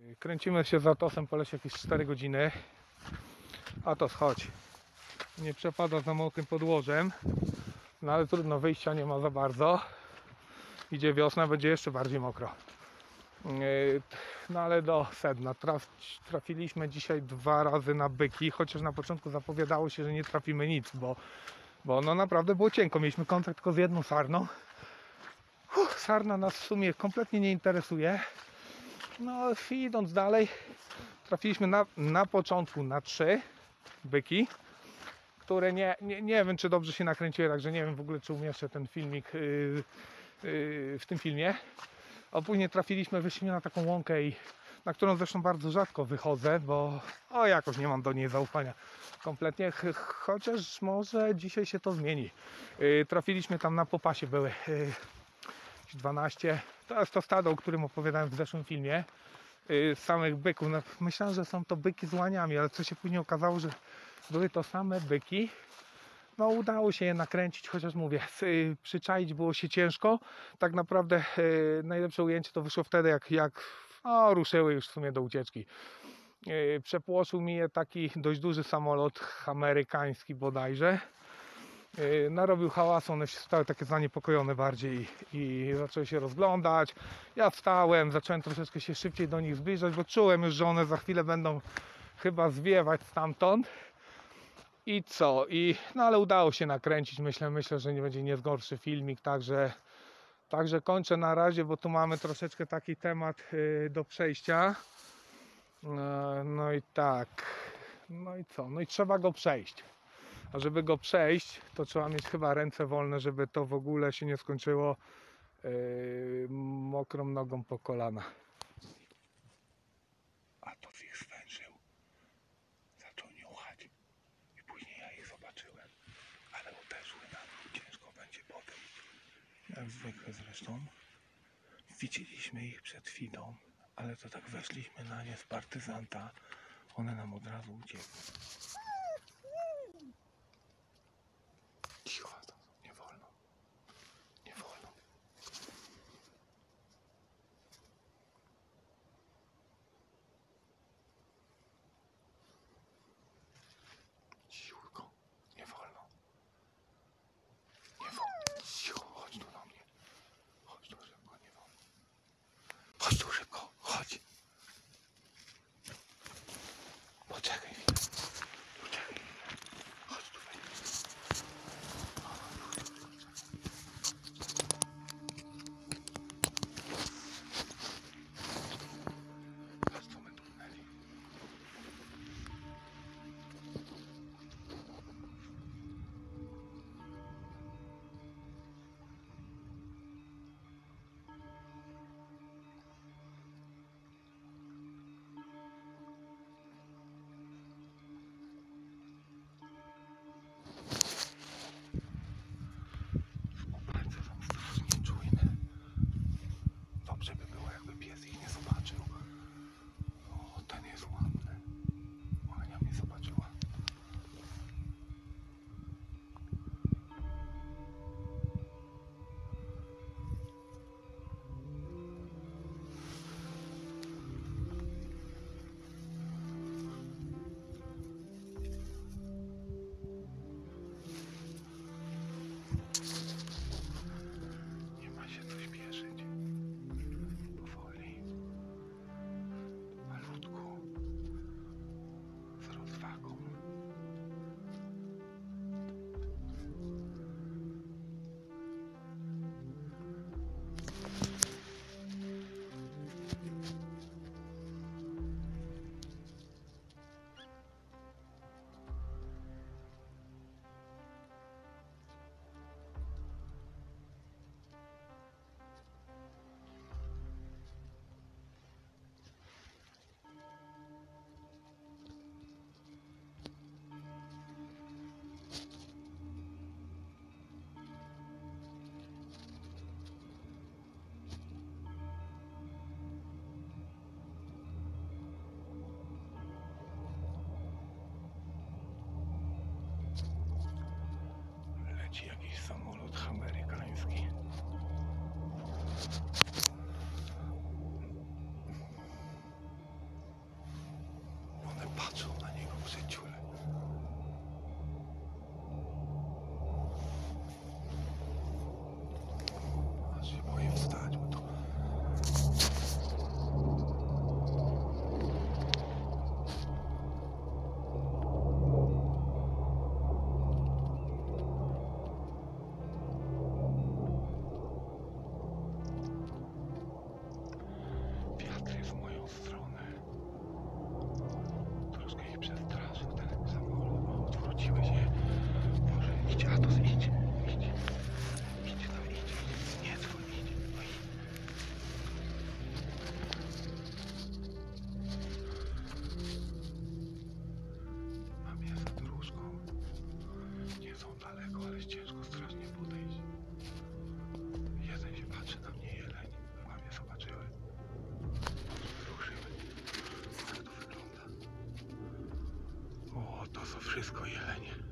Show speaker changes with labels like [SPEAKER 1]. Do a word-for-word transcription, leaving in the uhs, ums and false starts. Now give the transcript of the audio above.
[SPEAKER 1] Kręcimy się za Atosem po lesie jakieś cztery godziny. Atos, chodź. Nie przepada za mokrym podłożem. No ale trudno, wyjścia nie ma za bardzo. Idzie wiosna, będzie jeszcze bardziej mokro. No ale do sedna. Traf, trafiliśmy dzisiaj dwa razy na byki, chociaż na początku zapowiadało się, że nie trafimy nic, bo, bo no naprawdę było cienko. Mieliśmy kontakt tylko z jedną sarną. Uff, sarna nas w sumie kompletnie nie interesuje. No i idąc dalej, trafiliśmy na, na początku na trzy byki, które nie, nie, nie wiem, czy dobrze się nakręciły, także nie wiem w ogóle, czy umieszczę ten filmik yy, yy, w tym filmie. A później trafiliśmy, wyszliśmy na taką łąkę, i, na którą zresztą bardzo rzadko wychodzę, bo o, jakoś nie mam do niej zaufania kompletnie, ch chociaż może dzisiaj się to zmieni. Yy, trafiliśmy tam na popasie, były yy, dwanaście, to jest to stado, o którym opowiadałem w zeszłym filmie, yy, samych byków. No, myślałem, że są to byki z łaniami, ale co się później okazało, że były to same byki. No udało się je nakręcić, chociaż mówię, yy, przyczaić było się ciężko. Tak naprawdę yy, najlepsze ujęcie to wyszło wtedy, jak, jak o, ruszyły już w sumie do ucieczki. Yy, przepłoszył mi je taki dość duży samolot amerykański bodajże. Yy, narobił hałasu, one się stały takie zaniepokojone bardziej i, i zaczęły się rozglądać. Ja wstałem, zacząłem troszeczkę się szybciej do nich zbliżać, bo czułem już, że one za chwilę będą chyba zwiewać stamtąd. I co? I, no ale udało się nakręcić, myślę, myślę, że nie będzie nie gorszy filmik, także, także kończę na razie, bo tu mamy troszeczkę taki temat yy, do przejścia. Yy, no i tak, no i co? No i trzeba go przejść. A żeby go przejść, to trzeba mieć chyba ręce wolne, żeby to w ogóle się nie skończyło yy, mokrą nogą po kolana. A to ich zwężył. Zaczął niuchać. I później ja ich zobaczyłem. Ale uderzyły na mnie. Ciężko będzie podejść. Jak zwykle zresztą. Widzieliśmy ich przed chwilą. Ale to tak weszliśmy na nie z partyzanta. One nam od razu uciekły. Cicho, to nie wolno. Nie wolno. Cichutko. Nie wolno. Nie wolno. Cicho, chodź tu do mnie. Chodź tu szybko, nie wolno. Chodź tu szybko, chodź. Poczekaj chwilę. Boże, ciule. Aż się boję wstać, bo to... Wiatr jest w moją stronę. Troszkę ich przestraszył ten samolot. O, odwróciły się. Boże, idź, Atos, idź. Idź. Idź, no idź, idź. Nie dzwoń, idź. No idź. Mam je za dróżką. Nie są daleko, ale ciężko strasznie podejść. Jeden się patrzy na mnie, jeleń. Chyba mnie zobaczyły. Ruszyły. Jak to wygląda? O, to są wszystko jelenie.